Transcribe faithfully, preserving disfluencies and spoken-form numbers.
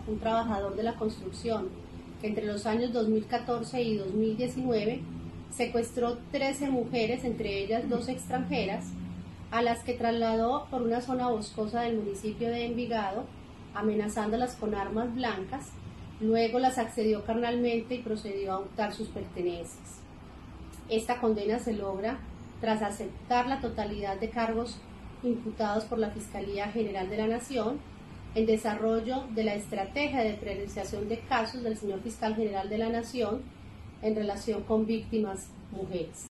un trabajador de la construcción, que entre los años dos mil catorce y dos mil diecinueve secuestró trece mujeres, entre ellas dos extranjeras, a las que trasladó por una zona boscosa del municipio de Envigado, amenazándolas con armas blancas. Luego las accedió carnalmente y procedió a hurtar sus pertenencias. Esta condena se logra tras aceptar la totalidad de cargos imputados por la Fiscalía General de la Nación, en desarrollo de la estrategia de priorización de casos del señor Fiscal General de la Nación en relación con víctimas mujeres.